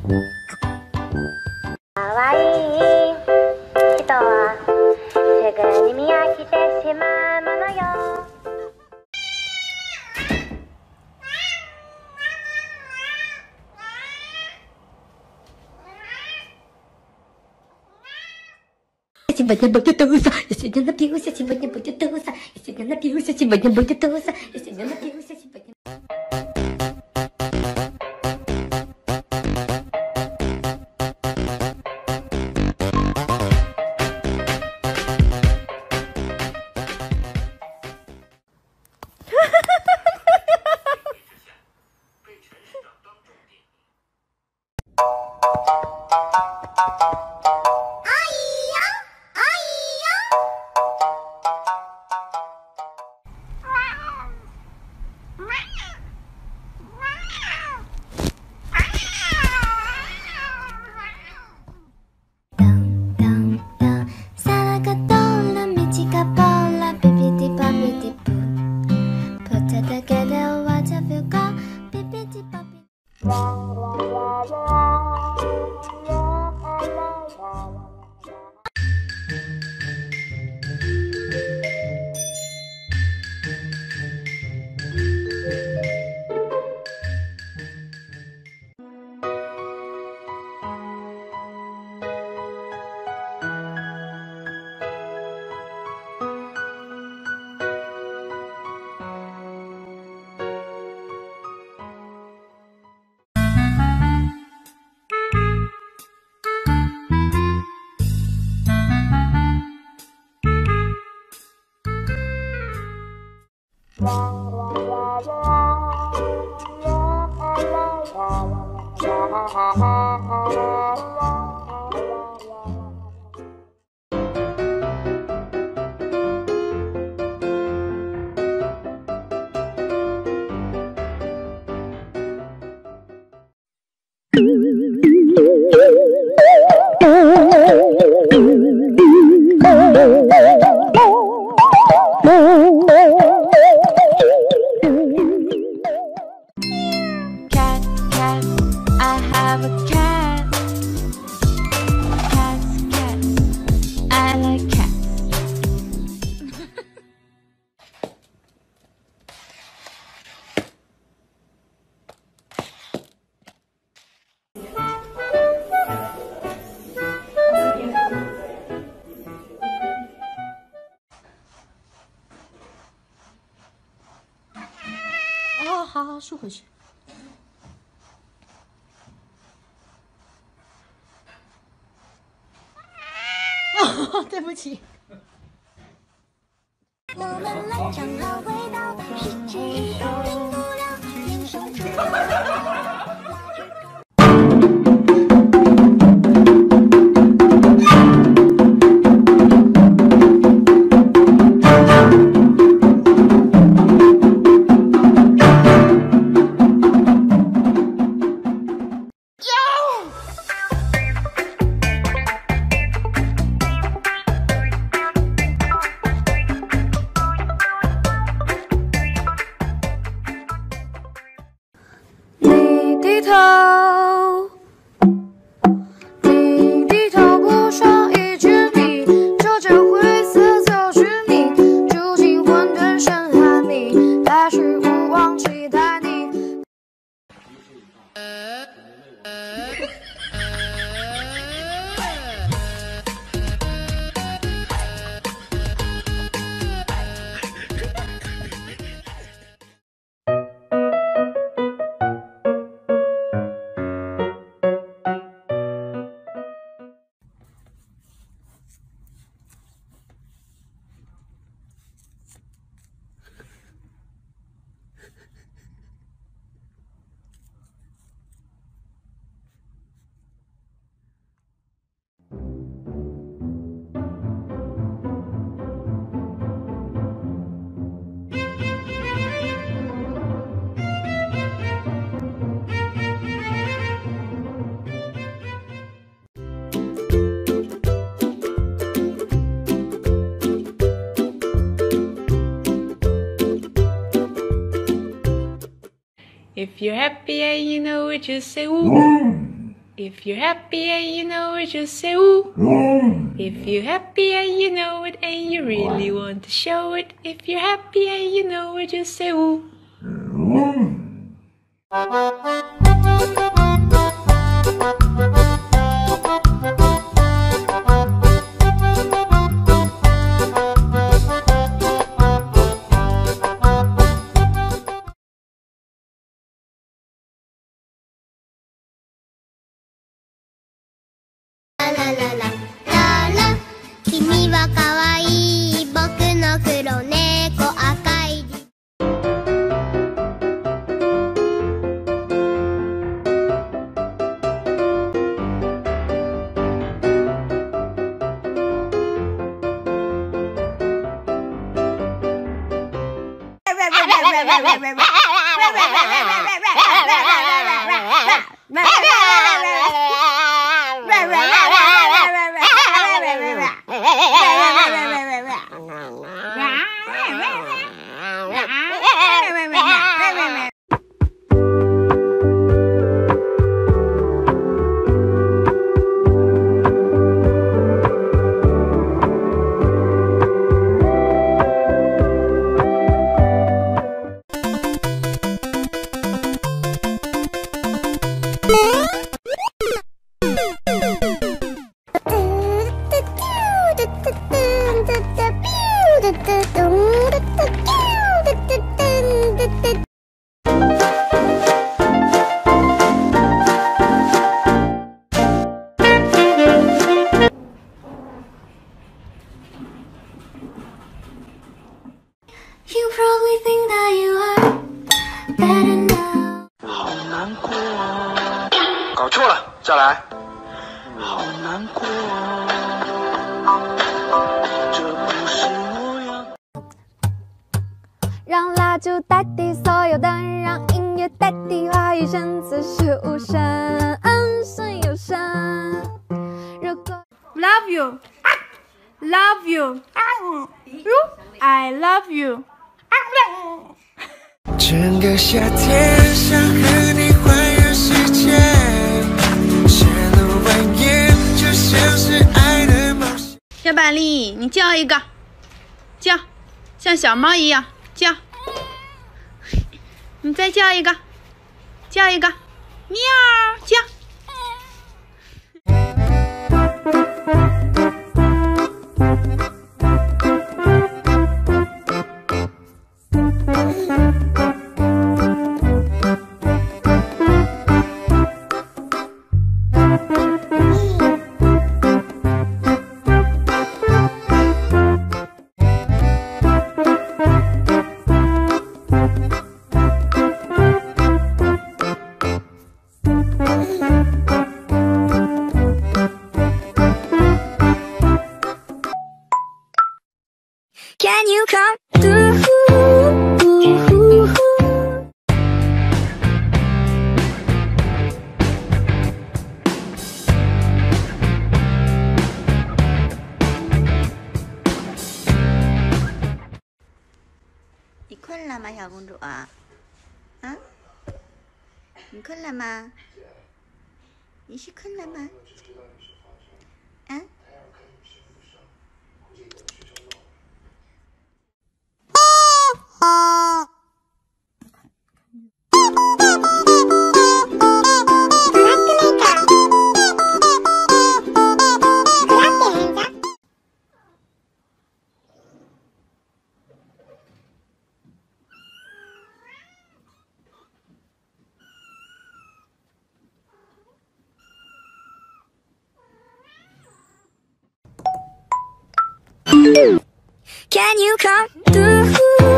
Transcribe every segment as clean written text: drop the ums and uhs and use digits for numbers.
可愛い人はすぐに見飽きてしまうものよ。 Сегодня будет туса, я сегодня напьюся, сегодня будет туса, я сегодня напьюся, сегодня будет туса, я сегодня напьюся, сегодня...哦，好好竖回去。哦，对不起。我们来尝好味道，十指一动零不了，眼神中。 你低头不说一句你，这件灰色就是你，住进混沌深海里，来时无望期待你。 If you're happy and you know it, just say woo. If you're happy and you know it, just say ooh. If you're happy and you know it and you really want to show it. If you're happy and you know it, just say ooh. You probably think that you are better now. 好难过，搞错了，再来。好难过，这不是我要。 让蜡烛代替所有灯，让音乐代替话语，声此时无声，声有声。如果 Love you, love you, I love you. 整个夏天想和你环游世界，写了万言，就像是爱的冒险。 小板栗，你叫一个，叫，像小猫一样叫。你再叫一个，叫一个，喵，叫。 Can you come through? 你困了吗，小公主啊？啊？你困了吗？你是困了吗？啊？ Can you come through?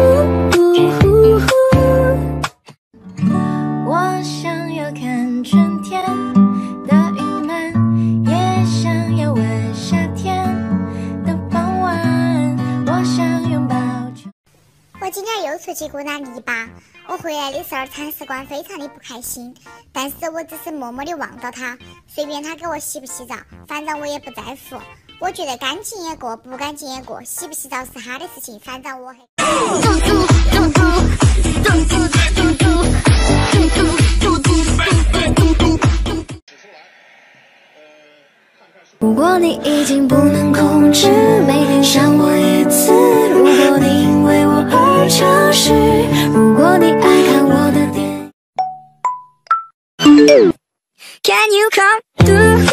我想要看春天的云漫，也想要闻夏天的傍晚。我想拥抱。 我今天又出去鼓打泥巴，我回来的时候铲屎官非常的不开心，但是我只是默默的望到他，随便他给我洗不洗澡，反正我也不在乎。我觉得干净也过，不干净也过，洗不洗澡是他的事情，反正我果你已经不能控制，每天想我一次。如果你因为我而消失，如果你爱看我的电影。Can you come through？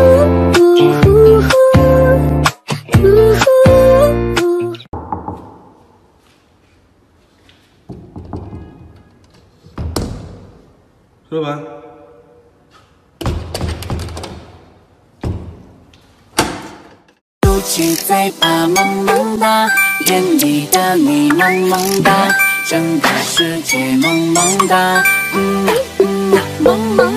说完。 嘟起嘴巴萌萌哒，眼里的你萌萌哒，整个世界萌萌哒，萌萌